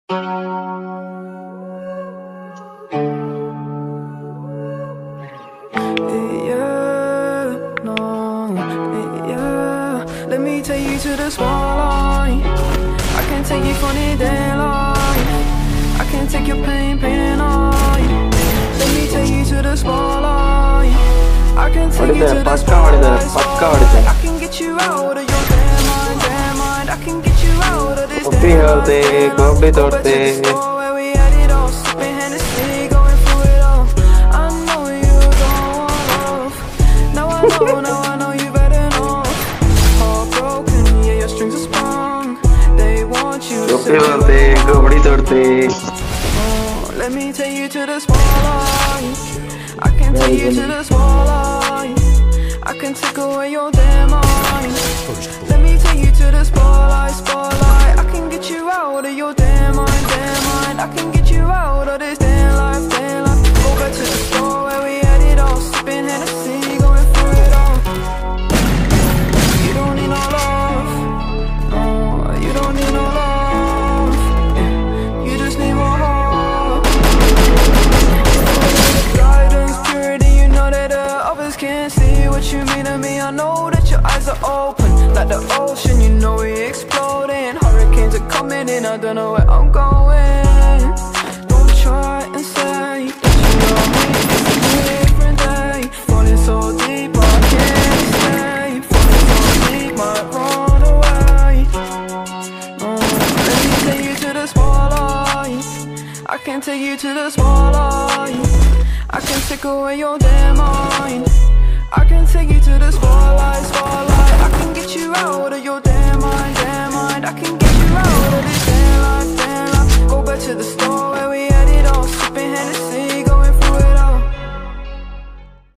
Let me take you to the spotlight. I can take you funny daylight. I can take your pain night. Let me take you to the spotlight. I can take you to the spotlight. I can get you out of your damn mind. I can get you out of this damn mind. Go back to the store where we had it all, sipping Hennessy, going through it all. I know you don't want love. Now I know you better know. Heartbroken, yeah, your strings are sprung. They want you to sit let me take you to the spotlight. I can take you to the spotlight. I can take away your damn mind. Let me take you to the spotlight. I can get you out of your damn mind. I can get you out of this damn life. Go back to the store where we had it all, sipping Hennessy, going through it all. You don't need no love. No, you don't need no love. You just need more heart. Guidance, purity, you know that the others can't see what you mean to me. I know that your eyes are open like the ocean, you know we're exploding. Hurricanes are coming in, I don't know where I'm going. Don't try and say that you know me, it's a different day. Falling so deep, I can't escape. Falling so deep, might run away. Let me take you to the spotlight. I can take you to the spotlight. I can take away your damn mind. I can take you to the spotlight. I can get you out of your damn mind. I can get you out of this